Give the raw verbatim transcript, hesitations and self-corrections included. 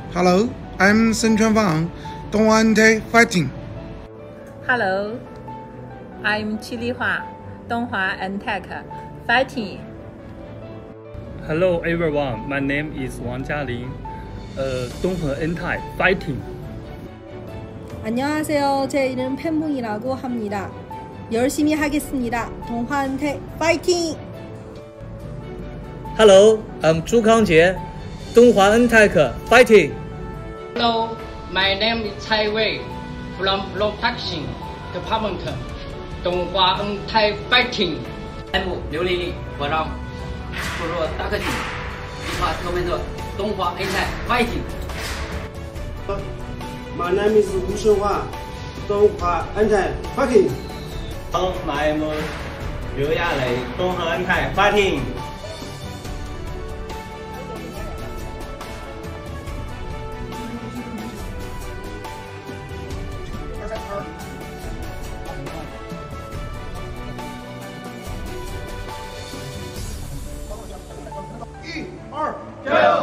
Hello, I'm Sun Chuanfang, Donghuan Ante Fighting. Hello, I'm Qi Lihua, Donghua Antec Fighting. Hello everyone, my name is Wang Jialin, uh, Donghua Ante Fighting. 안녕하세요. 제 이름 팬붕이라고 합니다. 열심히 하겠습니다. 동화한테 파이팅! Hello, I'm Zhu Kangjie, Donghua Antec Fighting. Hello, my name is Cai Wei from Production Department, Donghua Antec Fighting. I'm 刘丽丽 from 部落大克警Department, Donghua Antec Fighting. My name is Wu Shenhua, Donghua Antec Fighting. My name is Liu Yalei, Donghua Antec Fighting. one, two, 加油！